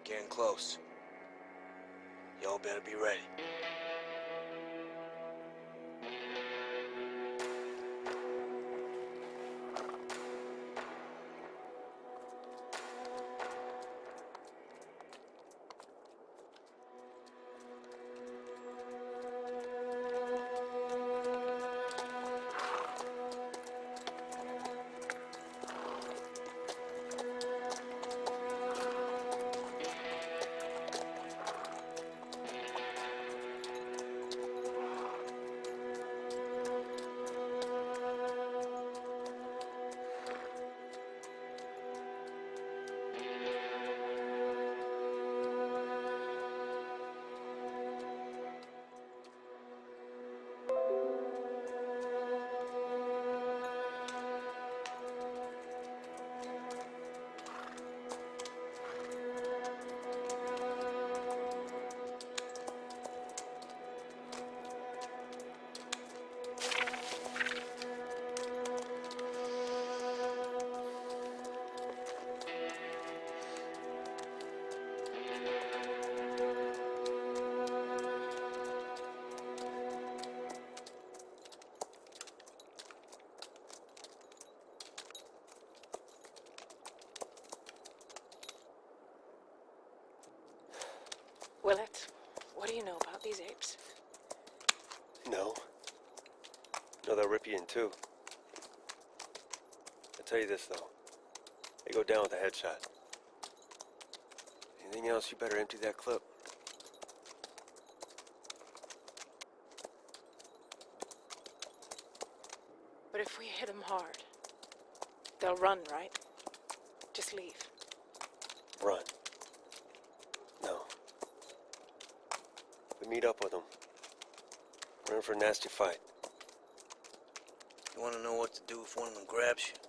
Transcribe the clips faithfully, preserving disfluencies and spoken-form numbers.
Getting close. Y'all better be ready. Willett, what do you know about these apes? No. No, they'll rip you in two. I'll tell you this, though. They go down with a headshot. Anything else, you better empty that clip. But if we hit them hard, they'll run, right? Just leave. Run. No. We meet up with them. We're in for a nasty fight. You wanna know what to do if one of them grabs you?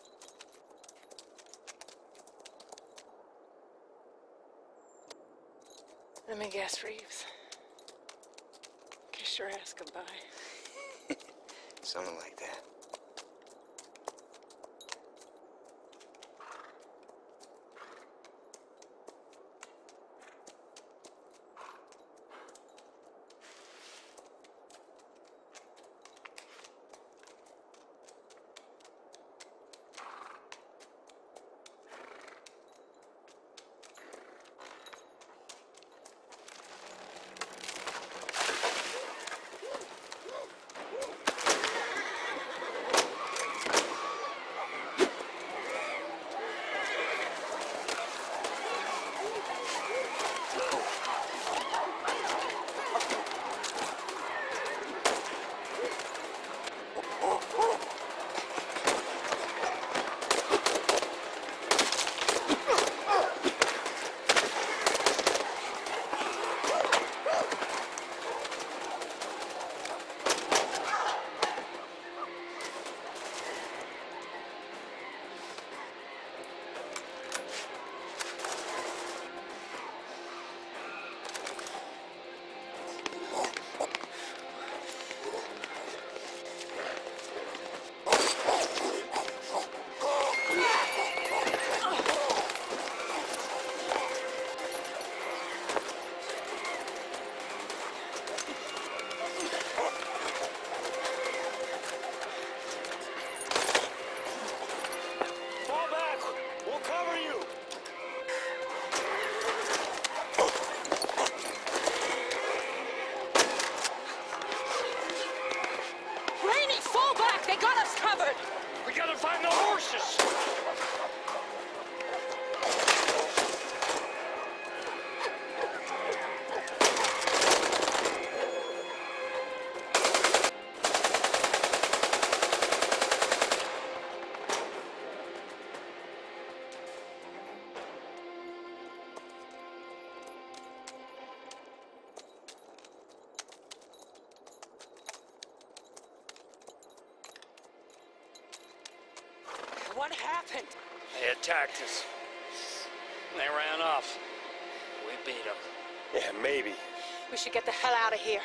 Let me guess, Reeves. Kiss your ass goodbye. Something like that. What happened? They attacked us. They ran off. We beat them. Yeah, maybe. We should get the hell out of here.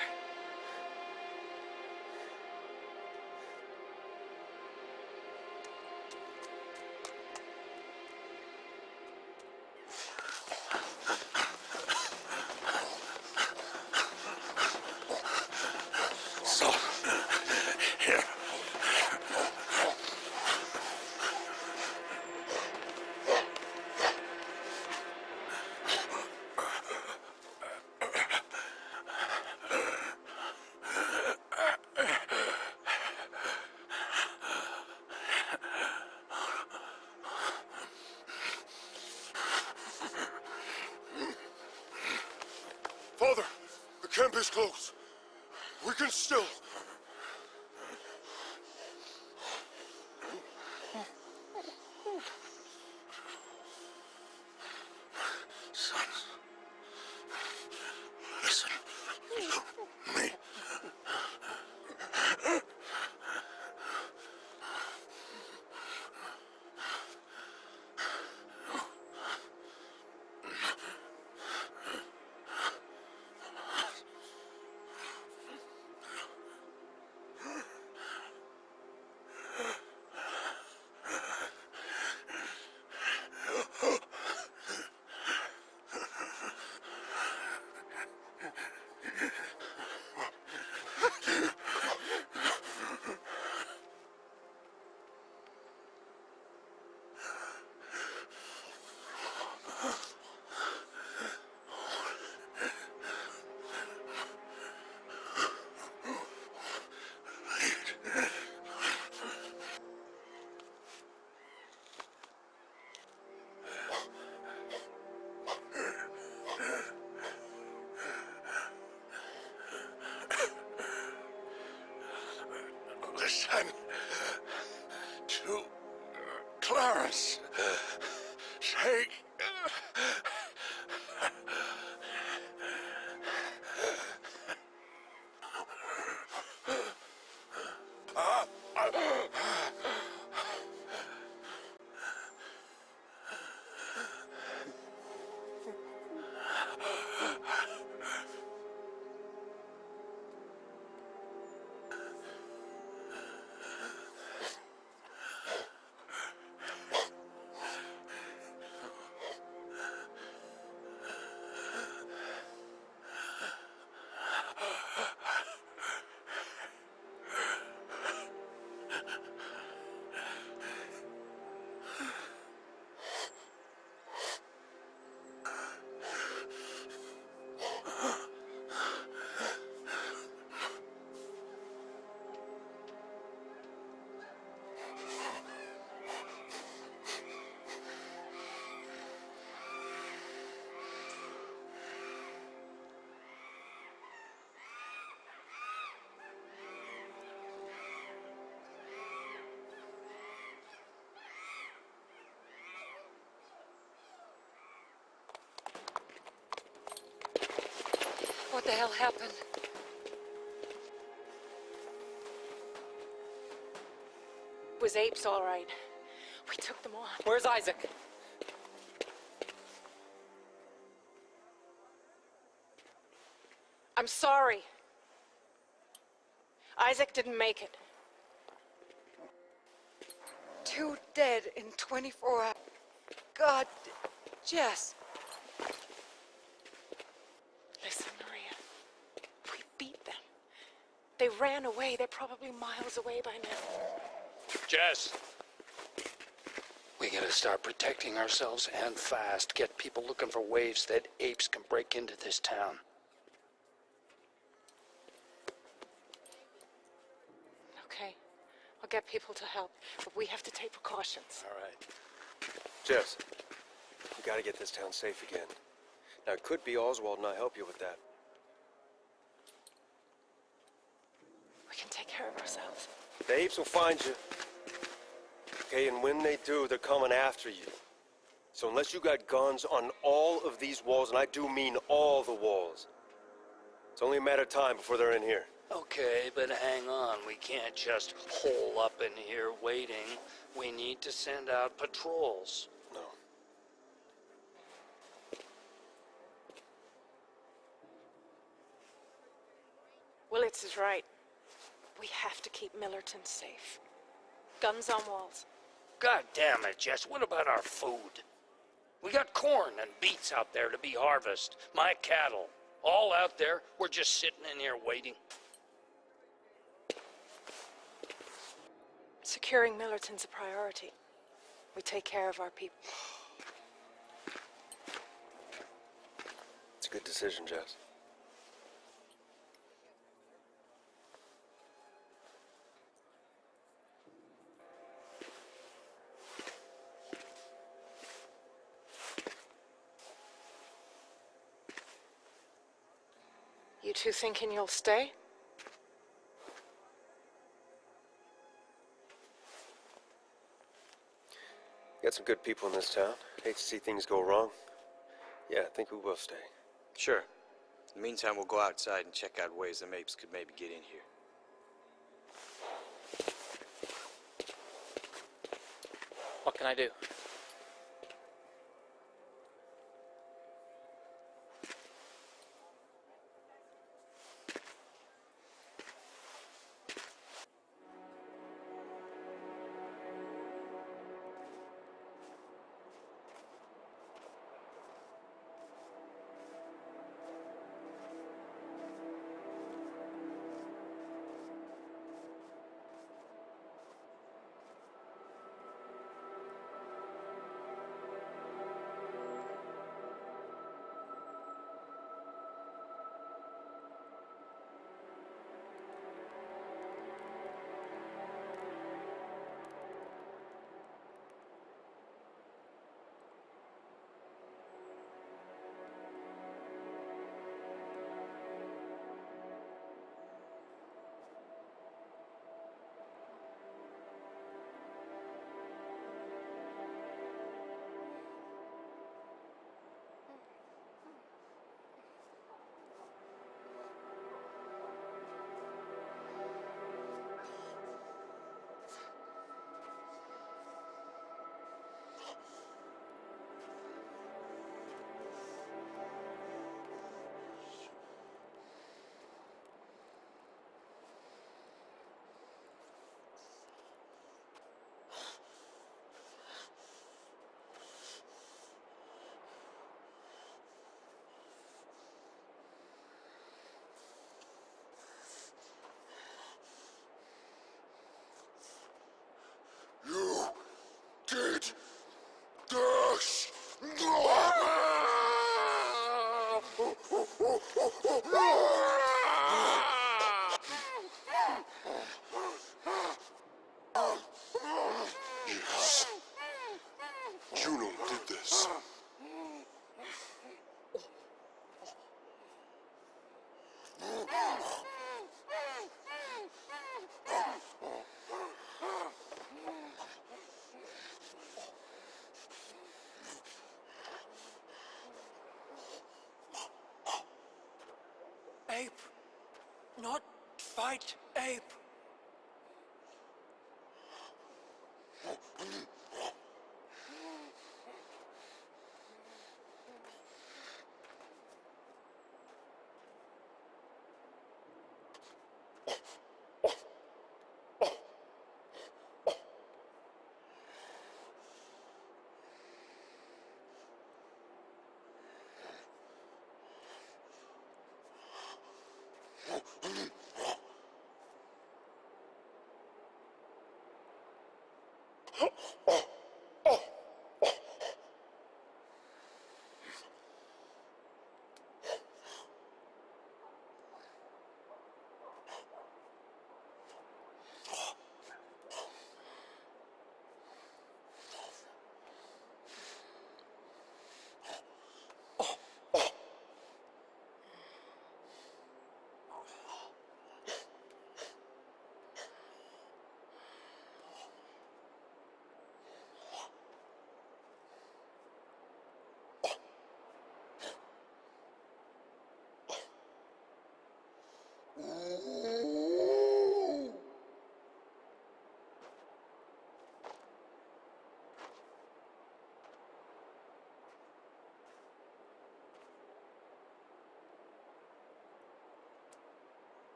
Father, the camp is close. We can still... Sons, listen to me. Listen to Clarence. Say... What the hell happened? It was Apes, all right. We took them on. Where's Isaac? I'm sorry. Isaac didn't make it. Two dead in twenty-four hours. God, Jess. Listen, Maria. We beat them. They ran away. They're probably miles away by now. Jess. We gotta start protecting ourselves and fast. Get people looking for ways that apes can break into this town. Okay. I'll get people to help, but we have to take precautions. All right. Jess, we gotta get this town safe again. Now, it could be Oswald, and I'll help you with that. We can take care of ourselves. The apes will find you. Okay, and when they do, they're coming after you. So unless you got guns on all of these walls, and I do mean all the walls, it's only a matter of time before they're in here. Okay, but hang on. We can't just hole up in here waiting. We need to send out patrols. No. Willits is right. We have to keep Millerton safe. Guns on walls. God damn it, Jess. What about our food? We got corn and beets out there to be harvested. My cattle. All out there. We're just sitting in here waiting. Securing Millerton's a priority. We take care of our people. It's a good decision, Jess. You two thinking you'll stay? Got some good people in this town. Hate to see things go wrong. Yeah, I think we will stay. Sure. In the meantime, we'll go outside and check out ways them apes could maybe get in here. What can I do? You did this! Yes. Juno did this. Ape. Not fight ape.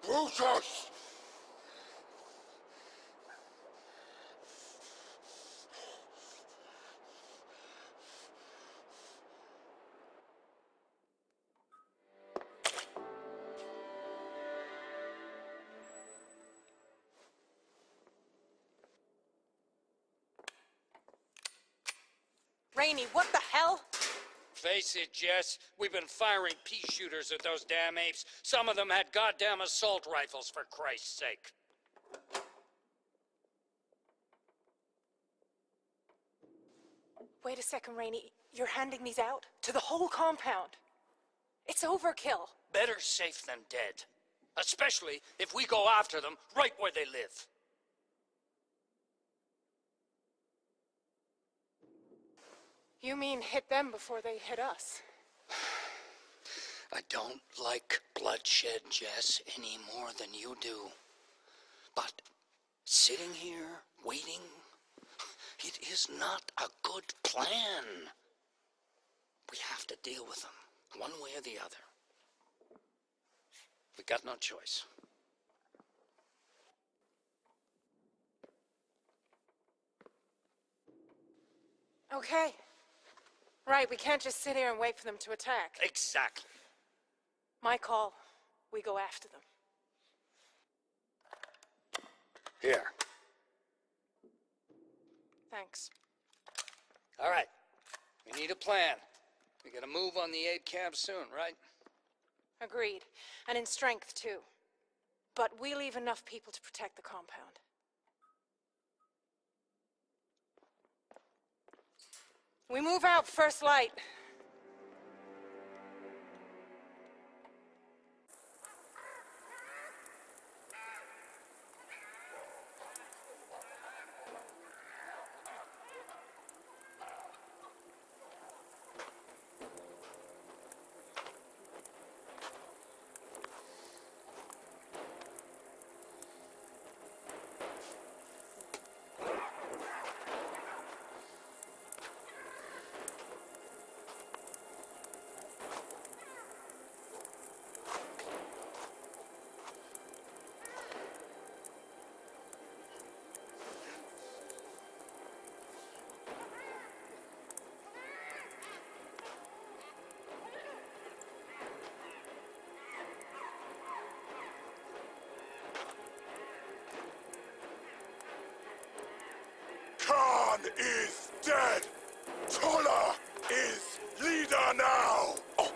Brutus! Rainey, what the hell? Face it, Jess. We've been firing pea shooters at those damn apes. Some of them had goddamn assault rifles, for Christ's sake. Wait a second, Rainey. You're handing these out? To the whole compound? It's overkill. Better safe than dead. Especially if we go after them right where they live. You mean hit them before they hit us? I don't like bloodshed, Jess, any more than you do. But sitting here, waiting, it is not a good plan. We have to deal with them, one way or the other. We got no choice. Okay. Right, we can't just sit here and wait for them to attack. Exactly. My call. We go after them. Here. Thanks. All right. We need a plan. We gotta move on the aid camp soon, right? Agreed. And in strength, too. But we leave enough people to protect the compound. We move out first light. Khan is dead! Tola is leader now! Oh.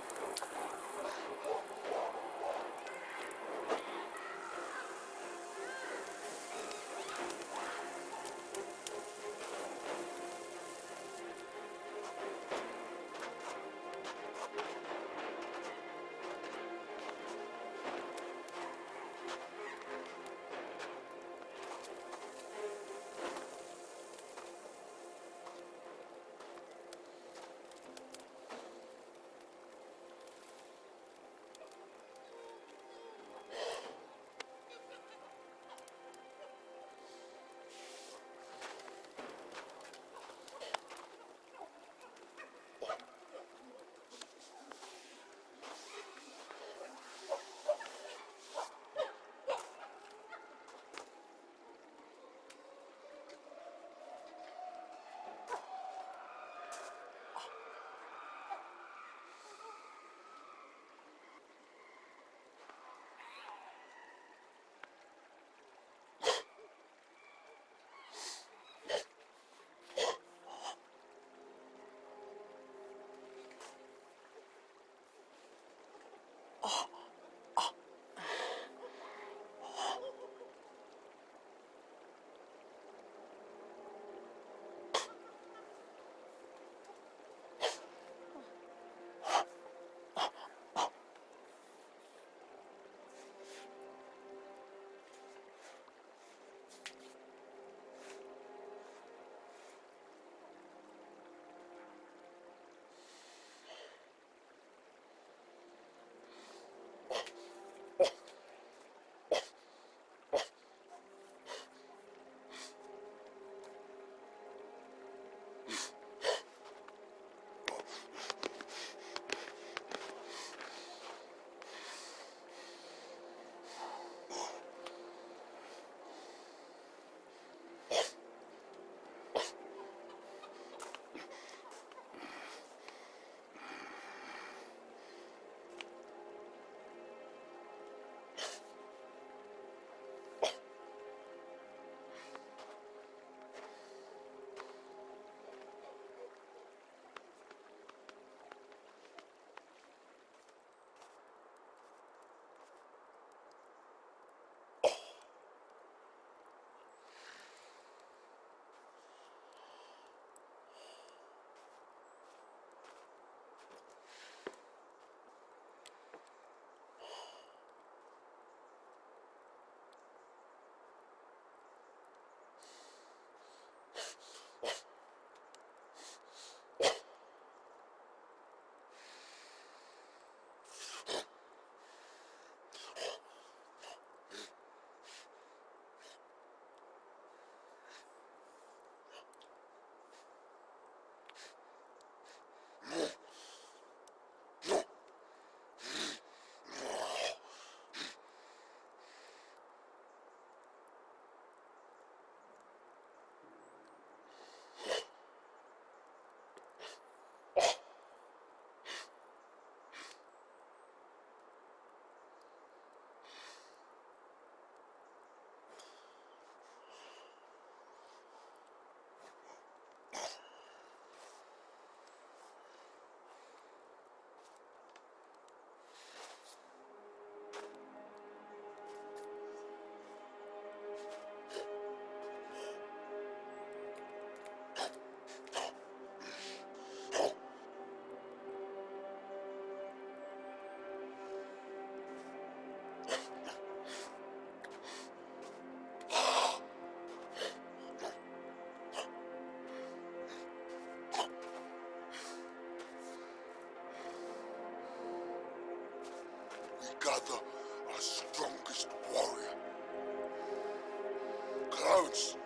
gather our strongest warrior. Clarence,